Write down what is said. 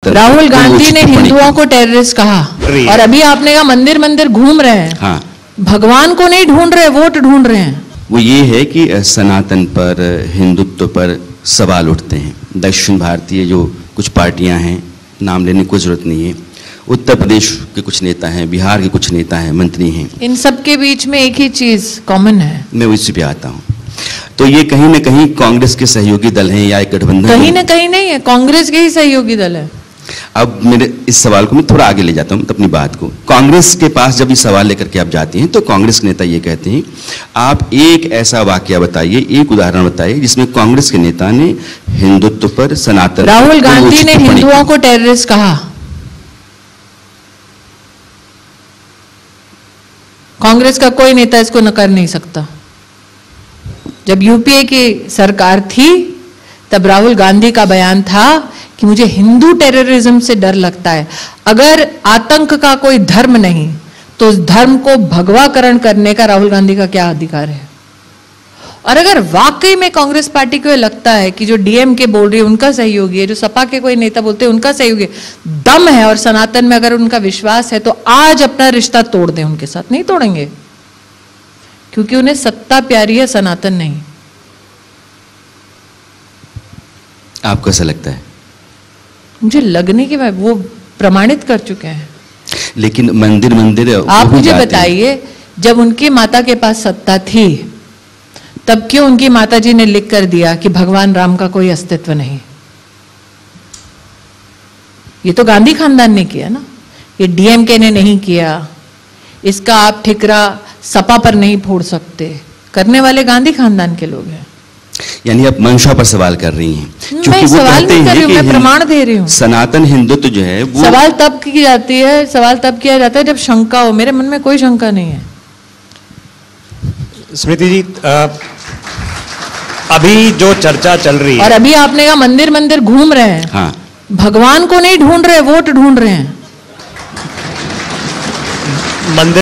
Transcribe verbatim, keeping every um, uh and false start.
सनातन। राहुल गांधी ने हिंदुओं को टेररिस्ट कहा और अभी आपने कहा मंदिर मंदिर घूम रहे हैं। हाँ, भगवान को नहीं ढूंढ रहे, वोट ढूंढ रहे हैं। वो ये है कि सनातन पर, हिंदुत्व पर सवाल उठते हैं। दक्षिण भारतीय जो कुछ पार्टियां हैं, नाम लेने की कोई जरूरत नहीं है, उत्तर प्रदेश के कुछ नेता हैं, बिहार के कुछ नेता हैं, मंत्री हैं, इन सब के बीच में एक ही चीज कॉमन है। मैं उसी पे आता हूँ। तो ये कहीं ना कहीं कांग्रेस के सहयोगी दल हैं या एक गठबंधन? कहीं ना कहीं नहीं है, कांग्रेस के ही सहयोगी दल है। अब मेरे इस सवाल को मैं थोड़ा आगे ले जाता हूँ, अपनी बात को। कांग्रेस के पास जब ये सवाल लेकर के आप जाती हैं तो कांग्रेस के नेता ये कहते हैं, आप एक ऐसा वाकया बताइए, एक उदाहरण बताइए जिसमें कांग्रेस के नेता ने हिंदुत्व पर, सनातन। राहुल गांधी ने हिंदुओं को टेररिस्ट कहा। कांग्रेस का कोई नेता इसको नकार नहीं सकता। जब यूपीए की सरकार थी तब राहुल गांधी का बयान था कि मुझे हिंदू टेररिज्म से डर लगता है। अगर आतंक का कोई धर्म नहीं तो उस धर्म को भगवाकरण करने का राहुल गांधी का क्या अधिकार है? और अगर वाकई में कांग्रेस पार्टी को लगता है कि जो डीएमके बोल रही है उनका सहयोगी है, जो सपा के कोई नेता बोलते हैं उनका सहयोगी है, दम है और सनातन में अगर उनका विश्वास है तो आज अपना रिश्ता तोड़ दें उनके साथ। नहीं तोड़ेंगे क्योंकि उन्हें सत्ता प्यारी है, सनातन नहीं। आपको ऐसा लगता है? मुझे लगने के बाद वो प्रमाणित कर चुके हैं। लेकिन मंदिर मंदिर आप मुझे बताइए, जब उनकी माता के पास सत्ता थी तब क्यों उनकी माताजी ने लिख कर दिया कि भगवान राम का कोई अस्तित्व नहीं? ये तो गांधी खानदान ने किया ना, ये डीएमके ने नहीं किया। इसका आप ठिकरा सपा पर नहीं फोड़ सकते, करने वाले गांधी खानदान के लोग हैं। यानी आप मंशा पर सवाल कर रही हैं? मैं सवाल नहीं कर रही हूं, मैं प्रमाण दे रही हूं। सनातन हिंदुत्व जो है वो सवाल तब की जाती है, सवाल तब किया जाता है जब शंका हो। मेरे मन में कोई शंका नहीं है। स्मृति जी, आ, अभी जो चर्चा चल रही है और अभी आपने कहा मंदिर मंदिर घूम रहे हैं। हाँ, भगवान को नहीं ढूंढ रहे, वोट ढूंढ रहे हैं। मंदिर